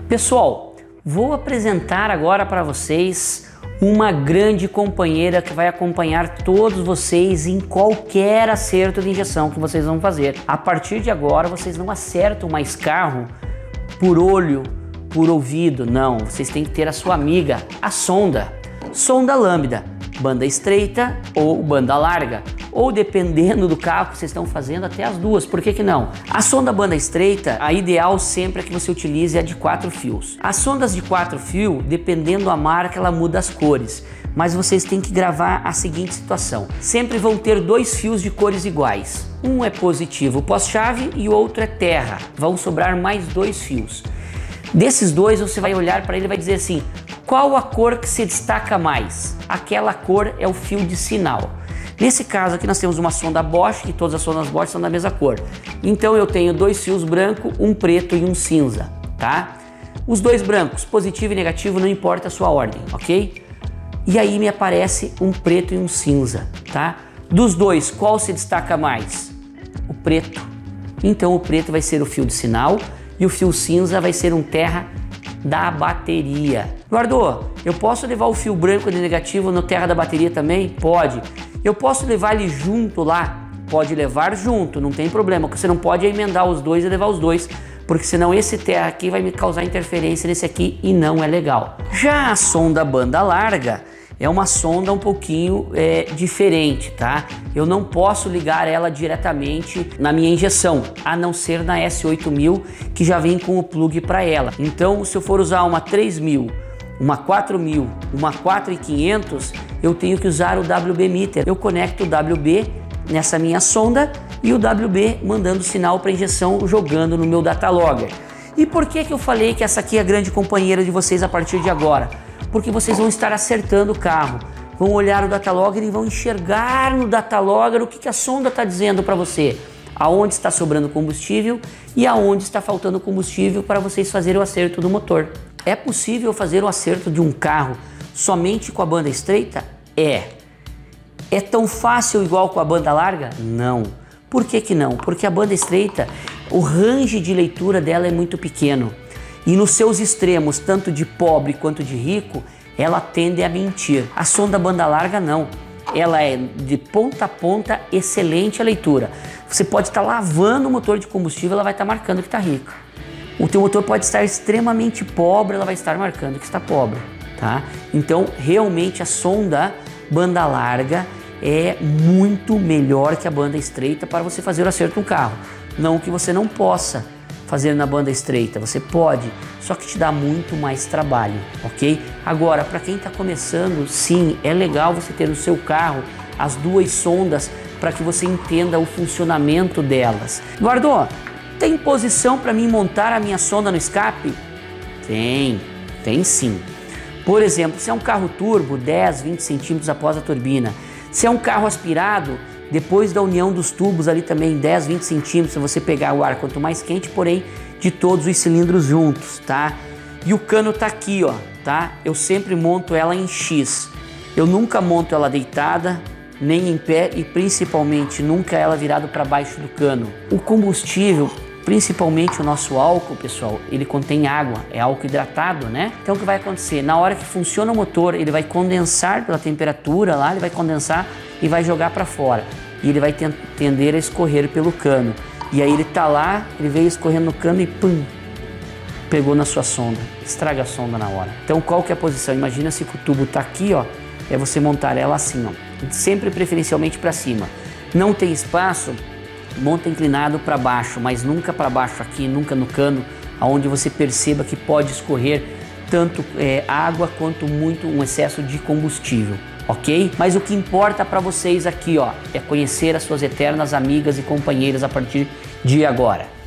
Pessoal, vou apresentar agora para vocês uma grande companheira que vai acompanhar todos vocês em qualquer acerto de injeção que vocês vão fazer. A partir de agora, vocês não acertam mais carro por olho, por ouvido, não. Vocês têm que ter a sua amiga, a sonda. Sonda lambda, banda estreita ou banda larga. Ou dependendo do carro que vocês estão fazendo, até as duas, por que que não? A sonda banda estreita, a ideal sempre é que você utilize a de 4 fios. As sondas de 4 fios, dependendo da marca, ela muda as cores. Mas vocês têm que gravar a seguinte situação. Sempre vão ter 2 fios de cores iguais. Um é positivo pós-chave e o outro é terra. Vão sobrar mais 2 fios. Desses dois, você vai olhar para ele e vai dizer assim, qual a cor que se destaca mais? Aquela cor é o fio de sinal. Nesse caso aqui nós temos uma sonda Bosch, e todas as sondas Bosch são da mesma cor. Então eu tenho 2 fios branco, um preto e um cinza, tá? Os 2 brancos, positivo e negativo, não importa a sua ordem, ok? E aí me aparece um preto e um cinza, tá? Dos dois, qual se destaca mais? O preto. Então o preto vai ser o fio de sinal e o fio cinza vai ser um terra da bateria. Eduardo, eu posso levar o fio branco de negativo no terra da bateria também? Pode. Eu posso levar ele junto lá? Pode levar junto, não tem problema. O que você não pode é emendar os dois e levar os dois, porque senão esse terra aqui vai me causar interferência nesse aqui e não é legal. Já a sonda banda larga é uma sonda um pouquinho diferente, tá? Eu não posso ligar ela diretamente na minha injeção, a não ser na S8000, que já vem com o plug para ela. Então, se eu for usar uma 3000, uma 4000, uma 4500, eu tenho que usar o WB Meter. Eu conecto o WB nessa minha sonda e o WB mandando sinal para injeção, jogando no meu data logger. E por que que eu falei que essa aqui é a grande companheira de vocês a partir de agora? Porque vocês vão estar acertando o carro, vão olhar o data logger e vão enxergar no data logger o que a sonda está dizendo para você, aonde está sobrando combustível e aonde está faltando combustível para vocês fazerem o acerto do motor. É possível fazer o acerto de um carro somente com a banda estreita? É. É tão fácil igual com a banda larga? Não. Por que que não? Porque a banda estreita, o range de leitura dela é muito pequeno. E nos seus extremos, tanto de pobre quanto de rico, ela tende a mentir. A sonda banda larga não. Ela é de ponta a ponta excelente a leitura. Você pode estar lavando o motor de combustível, ela vai estar marcando que está rico. O teu motor pode estar extremamente pobre, ela vai estar marcando que está pobre, tá? Então, realmente a sonda banda larga é muito melhor que a banda estreita para você fazer o acerto no carro. Não que você não possa fazer na banda estreita, você pode, só que te dá muito mais trabalho, ok? Agora, para quem está começando, sim, é legal você ter no seu carro as 2 sondas para que você entenda o funcionamento delas. Eduardo, tem posição para mim montar a minha sonda no escape? Tem sim. Por exemplo, se é um carro turbo, 10, 20 centímetros após a turbina. Se é um carro aspirado, depois da união dos tubos ali também 10, 20 centímetros, você pegar o ar quanto mais quente, porém de todos os cilindros juntos, tá? E o cano tá aqui, ó, tá? Eu sempre monto ela em X. Eu nunca monto ela deitada, nem em pé e principalmente nunca ela virado para baixo do cano. O combustível, principalmente o nosso álcool, pessoal, ele contém água, é álcool hidratado, né? Então o que vai acontecer? Na hora que funciona o motor, ele vai condensar pela temperatura lá, ele vai condensar e vai jogar para fora. E ele vai tender a escorrer pelo cano. E aí ele tá lá, ele veio escorrendo no cano e pum, pegou na sua sonda. Estraga a sonda na hora. Então qual que é a posição? Imagina se o tubo tá aqui, ó, é você montar ela assim, ó. Sempre preferencialmente para cima. Não tem espaço, monta inclinado para baixo, mas nunca para baixo aqui, nunca no cano, aonde você perceba que pode escorrer tanto água quanto muito um excesso de combustível, ok? Mas o que importa para vocês aqui, ó, é conhecer as suas eternas amigas e companheiras a partir de agora.